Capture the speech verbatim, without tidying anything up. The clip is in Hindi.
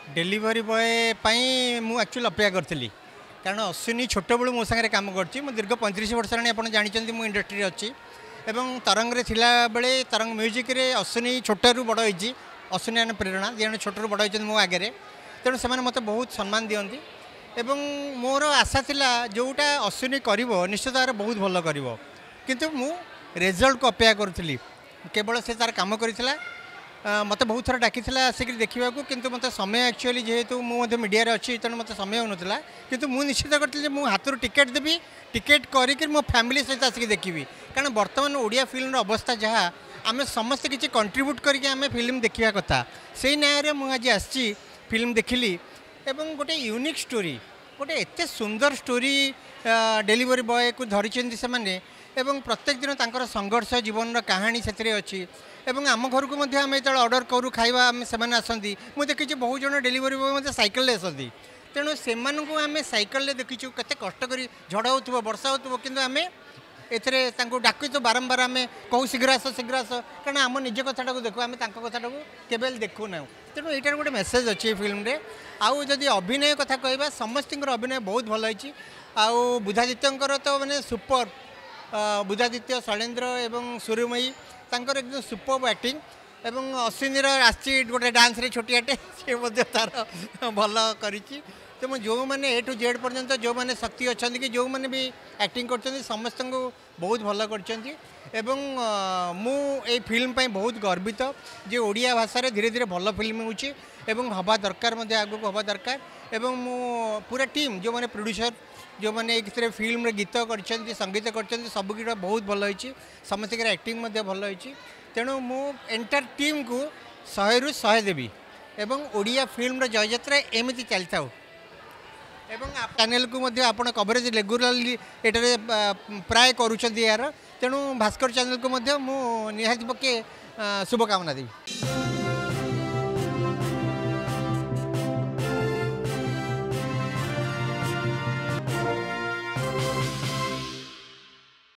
डेलीवरी बॉय मु एक्चुअली अपेक्षा करी कारण अश्विनी छोट बड़ू मो सागर कम कर दीर्घ पैंतीस वर्ष आप जानते मुझे इंडस्ट्री अच्छी एवं तरंग रे थिला बेले तरंग म्यूजिक रे अश्विनी छोटू बड़ होती अश्विनी आने प्रेरणा दिजन छोटू बड़ होती मो आगे तेणु से मत बहुत सम्मान दिखती एवं मोर आशा थिला जोटा अश्विनी कर निश्चित भाव बहुत भल कर किंतु मु रिजल्ट को अपेक्षा करी केवल से तार काम करथिला मत बहुत थर डाकी आसिक देखा किंतु मत समय एक्चुअली जेहेतु मुझे मीडिया अच्छी तेणु मत समय होना किंतु मु निश्चित करी मुझे हाथ टिकेट देवी टिकेट करके मो फैमिली सहित आसिक देखी कारण बर्तमान ओडिया फिल्म अवस्था जहाँ आम समस्ते किसी कंट्रीब्यूट करके आम फिल्म देखा कथा से न्याय मुझे आसी फिल्म देखिली एवं गोटे यूनिक स्टोरी गोटे एत सुंदर स्टोरी डेलीवरी बॉय को धरी से माने एवं प्रत्येक दिन तांकर संघर्ष जीवन कहानी से अच्छी एवं आम घर को आम जो ऑर्डर करूँ खाଇବା से आसती मुझे देखी बहुत जन डेलीवरी बॉय मतलब साइकेल आसती तेणु से आम साइकेल देखीचु केते कष्ट करी झड़ हो वर्षा हो कि आम एथरे डाक तो बारंबार आम कहूँ शीघ्र आस शीघ्र आस कारण आम निज कथा देखू आम कथा केवल देखू ना तेणु यहाँ गोटे मेसेज अच्छी फिल्म रे आउ जदि अभिनय कथा कहवा समस्त अभिनय बहुत भल होती आउ बुधादित्य तो मैंने सुपर बुधादित्य शैलेन्द्र एवं सूर्यमयी तांकर एकदम सुपर एक्टिंग एवं अश्विनीर आसी गोटे डांस रे छोटियाटे सी तार भल कर तो जो मैंने ए टू जेड पर्यंत जो मैंने शक्ति अच्छा कि जो मैंने भी एक्टिंग कर समस्त को बहुत भल कर मु ए फिल्म पे बहुत गर्वित जे ओडिया भाषा धीरे धीरे भल फिल्म होची हवा दरकार आगू हवा दरकार एवं मु पूरा टीम जो मैंने प्रोड्यूसर जो मैंने एक फिल्म गीत कर संगीत कर सब गिटा बहुत भल होती समस्त एक्टिंग भल होती तेणु मु एंटायर टीम को शहे रु शहे देवी एवं ओडिया फिल्म जय यात्रा एमती चली था एवं चैनल को आपण कवरेज रेगुलारली एटारे प्राय करुँच यार तेणु भास्कर चैनल को निहाती पके शुभकामना देवी।